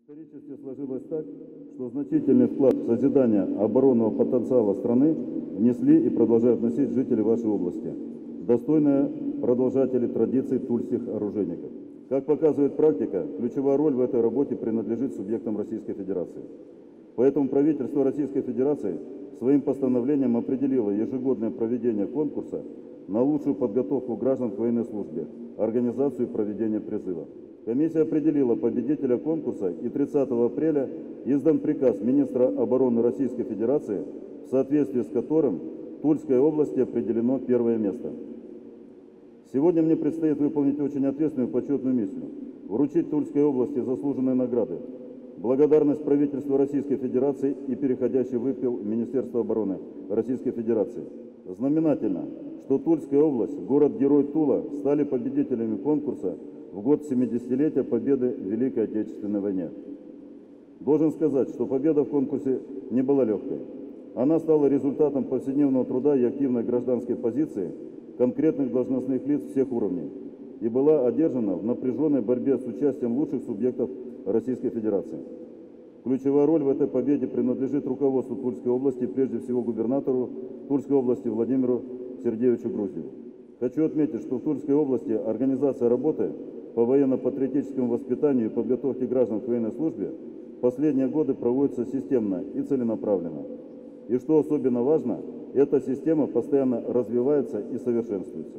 Исторически сложилось так, что значительный вклад в созидание оборонного потенциала страны внесли и продолжают вносить жители вашей области, достойные продолжатели традиций тульских оружейников. Как показывает практика, ключевая роль в этой работе принадлежит субъектам Российской Федерации. Поэтому правительство Российской Федерации своим постановлением определило ежегодное проведение конкурса на лучшую подготовку граждан к военной службе, организацию и проведение призыва. Комиссия определила победителя конкурса, и 30 апреля издан приказ министра обороны Российской Федерации, в соответствии с которым Тульской области определено первое место. Сегодня мне предстоит выполнить очень ответственную и почетную миссию – вручить Тульской области заслуженные награды, благодарность правительству Российской Федерации и переходящий выпил Министерства обороны Российской Федерации. Знаменательно, что Тульская область, город-герой Тула, стали победителями конкурса в год 70-летия победы в Великой Отечественной войне. Должен сказать, что победа в конкурсе не была легкой. Она стала результатом повседневного труда и активной гражданской позиции конкретных должностных лиц всех уровней и была одержана в напряженной борьбе с участием лучших субъектов Российской Федерации. Ключевая роль в этой победе принадлежит руководству Тульской области, прежде всего губернатору Тульской области Владимиру Сергеевичу Груздеву. Хочу отметить, что в Тульской области организация работы по военно-патриотическому воспитанию и подготовке граждан к военной службе в последние годы проводится системно и целенаправленно. И что особенно важно, эта система постоянно развивается и совершенствуется.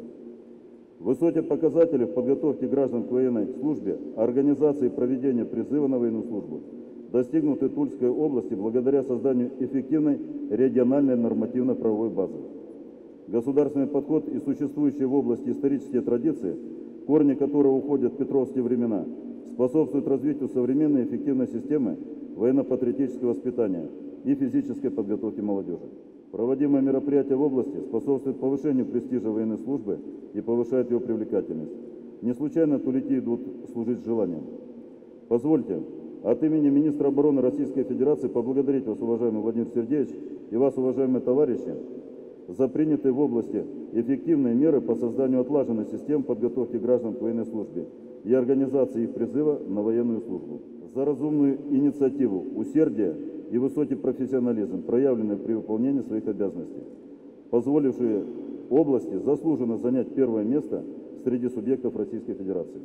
Высокие показатели в подготовке граждан к военной службе, организации и проведения призыва на военную службу достигнуты в Тульской области благодаря созданию эффективной региональной нормативно-правовой базы. Государственный подход и существующие в области исторические традиции, корни которого уходят в петровские времена, способствуют развитию современной эффективной системы военно-патриотического воспитания и физической подготовки молодежи. Проводимые мероприятия в области способствуют повышению престижа военной службы и повышают ее привлекательность. Не случайно тулики идут служить с желанием. Позвольте от имени министра обороны Российской Федерации поблагодарить вас, уважаемый Владимир Сергеевич, и вас, уважаемые товарищи, за принятые в области эффективные меры по созданию отлаженной системы подготовки граждан к военной службе и организации их призыва на военную службу, за разумную инициативу, усердие и высокий профессионализм, проявленный при выполнении своих обязанностей, позволившие области заслуженно занять первое место среди субъектов Российской Федерации.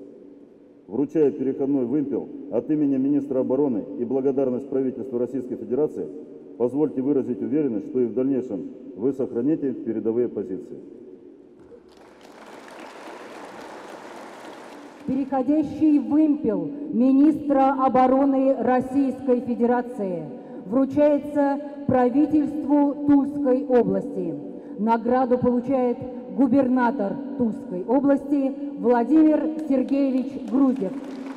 Вручая переходной вымпел от имени министра обороны и благодарность правительству Российской Федерации, позвольте выразить уверенность, что и в дальнейшем вы сохраните передовые позиции. Переходящий вымпел министра обороны Российской Федерации вручается правительству Тульской области. Награду получает губернатор Тульской области Владимир Сергеевич Груздев.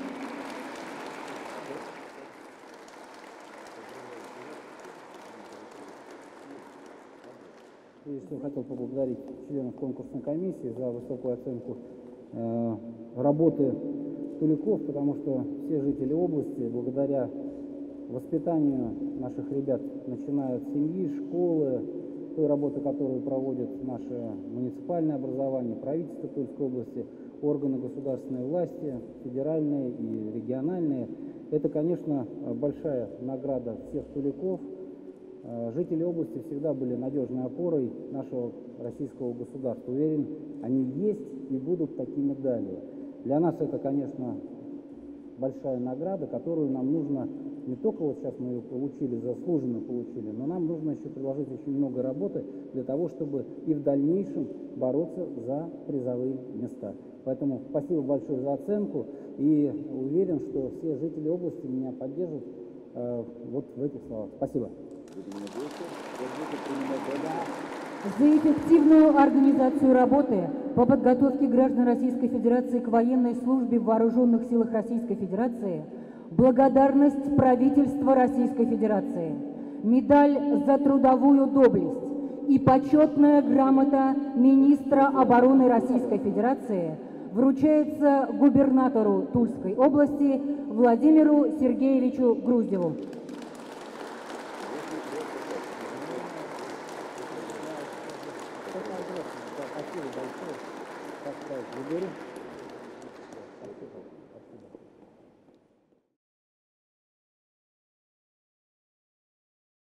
Я хотел поблагодарить членов конкурсной комиссии за высокую оценку работы туликов, потому что все жители области, благодаря воспитанию наших ребят, начиная от семьи, школы, той работы, которую проводит наше муниципальное образование, правительство Тульской области, органы государственной власти, федеральные и региональные, это, конечно, большая награда всех туликов. Жители области всегда были надежной опорой нашего российского государства. Уверен, они есть и будут такими далее. Для нас это, конечно, большая награда, которую нам нужно, не только вот сейчас мы ее получили, заслуженно получили, но нам нужно еще приложить очень много работы для того, чтобы и в дальнейшем бороться за призовые места. Поэтому спасибо большое за оценку и уверен, что все жители области меня поддержат вот в этих словах. Спасибо. За эффективную организацию работы по подготовке граждан Российской Федерации к военной службе в Вооруженных силах Российской Федерации благодарность правительства Российской Федерации, медаль за трудовую доблесть и почетная грамота министра обороны Российской Федерации вручается губернатору Тульской области Владимиру Сергеевичу Груздеву. Спасибо большое.